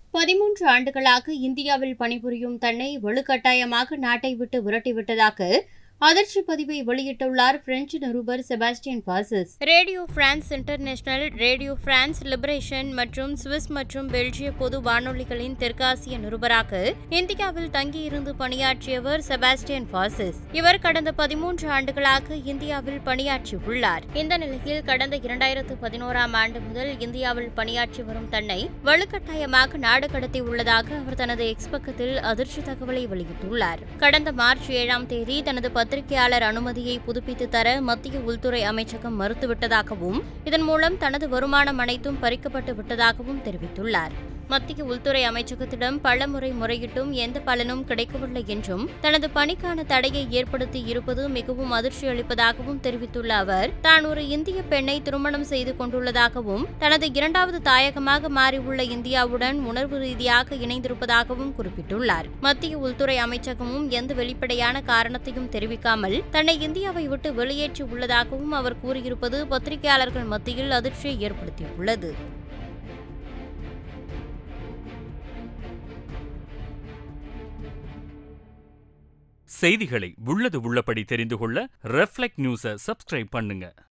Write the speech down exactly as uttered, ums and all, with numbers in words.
பதிமூன்று ஆண்டுகளாக இந்தியாவில் பணிபுரியும் தன்னை வலுக்கட்டாயமாக நாட்டை விட்டு விரட்டிவிட்டதாக அதிர்ச்சி பதிவை வெளியிட்டுள்ளார் பிரெஞ்சு நிருபர் Sebastian Farcis. Radio France International, Radio France Liberation மற்றும் சுவிஸ் மற்றும் பெல்ஜிய பொது வானொலிகளின் தெற்காசிய நிருபராக இந்தியாவில் தங்கியிருந்து பணியாற்றியவர் செபாஸ்டியன் ஃபார்சிஸ். இவர் கடந்த பதிமூன்று ஆண்டுகளாக இந்தியாவில் பணியாற்றியுள்ளார். இந்த நிலையில் கடந்த இரண்டாயிரத்து பதினோராம் ஆண்டு முதல் இந்தியாவில் பணியாற்றி வரும் தன்னை வலுக்கட்டாயமாக நாடு கடத்தியுள்ளதாக அவர் தனது எக்ஸ் பக்கத்தில் அதிர்ச்சி தகவலை வெளியிட்டுள்ளார். கடந்த மார்ச் ஏழாம் தேதி தனது பத்திரிகையாளர் அனுமதியை புதுப்பித்து தர மத்திய உள்துறை அமைச்சகம் மறுத்துவிட்டதாகவும் இதன் மூலம் தனது வருமானம் அனைத்தும் பறிக்கப்பட்டு விட்டதாகவும் தெரிவித்துள்ளார். மத்திய உள்துறை அமைச்சகத்திடம் பலமுறை முறையிட்டும் எந்த பலனும் கிடைக்கவில்லை என்றும் தனது பணிக்கான தடையை ஏற்படுத்தி இருப்பது மிகவும் அதிர்ச்சி அளிப்பதாகவும் தெரிவித்துள்ள அவர் தான் ஒரு இந்திய பெண்ணை திருமணம் செய்து கொண்டுள்ளதாகவும் தனது இரண்டாவது தாயகமாக மாறியுள்ள இந்தியாவுடன் உணர்வு ரீதியாக இணைந்திருப்பதாகவும் குறிப்பிட்டுள்ளார். மத்திய உள்துறை அமைச்சகமும் எந்த வெளிப்படையான காரணத்தையும் தெரிவிக்காமல் தன்னை இந்தியாவை விட்டு வெளியேற்றி உள்ளதாகவும் அவர் கூறியிருப்பது பத்திரிகையாளர்கள் மத்தியில் அதிர்ச்சியை ஏற்படுத்தியுள்ளது. செய்திகளை உள்ளது உள்ளபடி தெரிந்து கொள்ள ரெஃப்ளெக்ட் நியூஸை சப்ஸ்கிரைப் பண்ணுங்க.